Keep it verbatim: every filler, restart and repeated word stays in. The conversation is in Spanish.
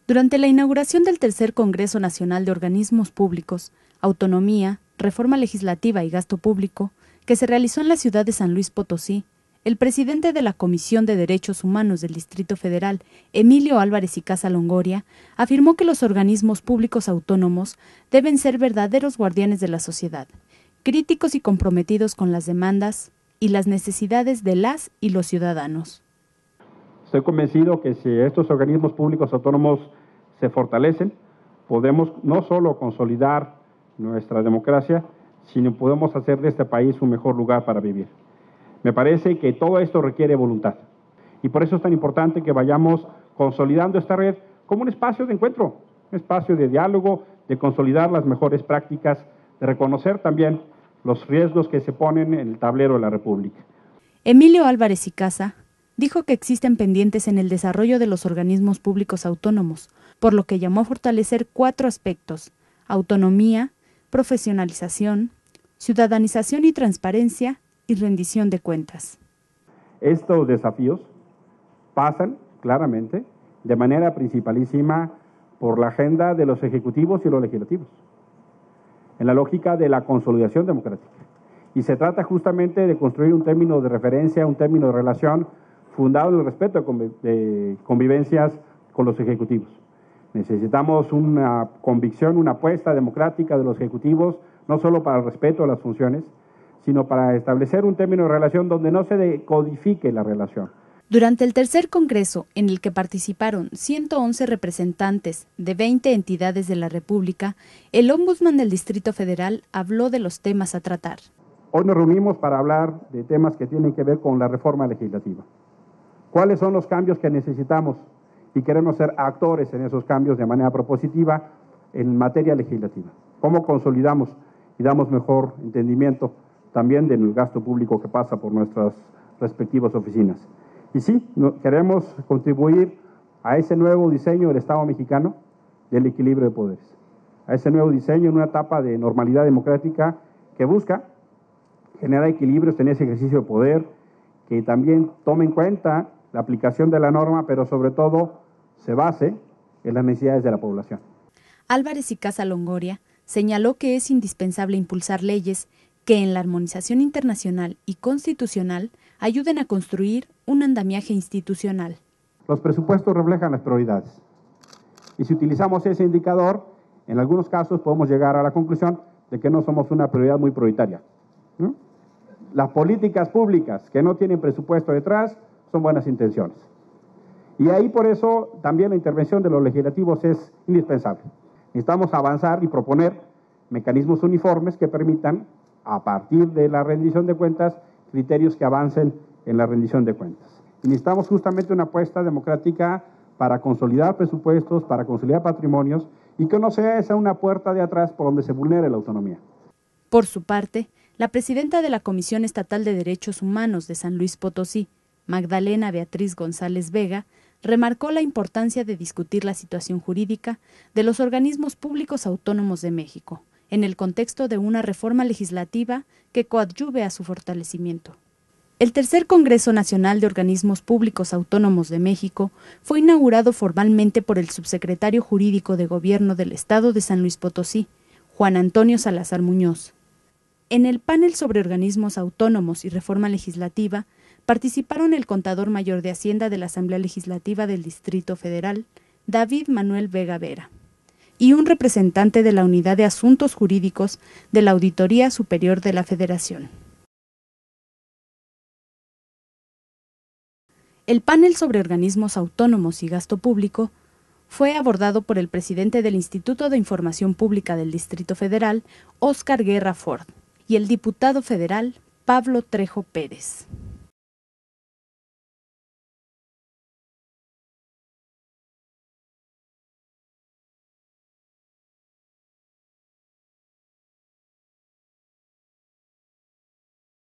Durante la inauguración del tercer Congreso Nacional de Organismos Públicos, Autonomía, Reforma Legislativa y Gasto Público, que se realizó en la ciudad de San Luis Potosí, el presidente de la Comisión de Derechos Humanos del Distrito Federal, Emilio Álvarez y Casa Longoria, afirmó que los organismos públicos autónomos deben ser verdaderos guardianes de la sociedad, críticos y comprometidos con las demandas y las necesidades de las y los ciudadanos. Estoy convencido que si estos organismos públicos autónomos se fortalecen, podemos no solo consolidar nuestra democracia, sino podemos hacer de este país un mejor lugar para vivir. Me parece que todo esto requiere voluntad y por eso es tan importante que vayamos consolidando esta red como un espacio de encuentro, un espacio de diálogo, de consolidar las mejores prácticas, de reconocer también los riesgos que se ponen en el tablero de la República. Emilio Álvarez y Casa dijo que existen pendientes en el desarrollo de los organismos públicos autónomos, por lo que llamó a fortalecer cuatro aspectos: autonomía, profesionalización, ciudadanización y transparencia, y rendición de cuentas. Estos desafíos pasan claramente de manera principalísima por la agenda de los ejecutivos y los legislativos, en la lógica de la consolidación democrática. Y se trata justamente de construir un término de referencia, un término de relación fundado en el respeto de convivencias con los ejecutivos. Necesitamos una convicción, una apuesta democrática de los ejecutivos, no solo para el respeto a las funciones, sino para establecer un término de relación donde no se decodifique la relación. Durante el tercer congreso, en el que participaron ciento once representantes de veinte entidades de la República, el Ombudsman del Distrito Federal habló de los temas a tratar. Hoy nos reunimos para hablar de temas que tienen que ver con la reforma legislativa. ¿Cuáles son los cambios que necesitamos? Y queremos ser actores en esos cambios de manera propositiva en materia legislativa. ¿Cómo consolidamos y damos mejor entendimiento también del gasto público que pasa por nuestras respectivas oficinas? Y sí, no, queremos contribuir a ese nuevo diseño del Estado mexicano del equilibrio de poderes, a ese nuevo diseño en una etapa de normalidad democrática que busca generar equilibrios en ese ejercicio de poder, que también tome en cuenta la aplicación de la norma, pero sobre todo se base en las necesidades de la población. Álvarez y Casa Longoria señaló que es indispensable impulsar leyes que en la armonización internacional y constitucional ayuden a construir un andamiaje institucional. Los presupuestos reflejan las prioridades. Y si utilizamos ese indicador, en algunos casos podemos llegar a la conclusión de que no somos una prioridad muy prioritaria, ¿no? Las políticas públicas que no tienen presupuesto detrás son buenas intenciones. Y ahí por eso también la intervención de los legislativos es indispensable. Necesitamos avanzar y proponer mecanismos uniformes que permitan, a partir de la rendición de cuentas, criterios que avancen en la rendición de cuentas. Y necesitamos justamente una apuesta democrática para consolidar presupuestos, para consolidar patrimonios, y que no sea esa una puerta de atrás por donde se vulnere la autonomía. Por su parte, la presidenta de la Comisión Estatal de Derechos Humanos de San Luis Potosí, Magdalena Beatriz González Vega, remarcó la importancia de discutir la situación jurídica de los organismos públicos autónomos de México, en el contexto de una reforma legislativa que coadyuve a su fortalecimiento. El tercer Congreso Nacional de Organismos Públicos Autónomos de México fue inaugurado formalmente por el subsecretario jurídico de Gobierno del Estado de San Luis Potosí, Juan Antonio Salazar Muñoz. En el panel sobre organismos autónomos y reforma legislativa participaron el contador mayor de Hacienda de la Asamblea Legislativa del Distrito Federal, David Manuel Vega Vera, y un representante de la Unidad de Asuntos Jurídicos de la Auditoría Superior de la Federación. El panel sobre organismos autónomos y gasto público fue abordado por el presidente del Instituto de Información Pública del Distrito Federal, Óscar Guerra Ford, y el diputado federal, Pablo Trejo Pérez.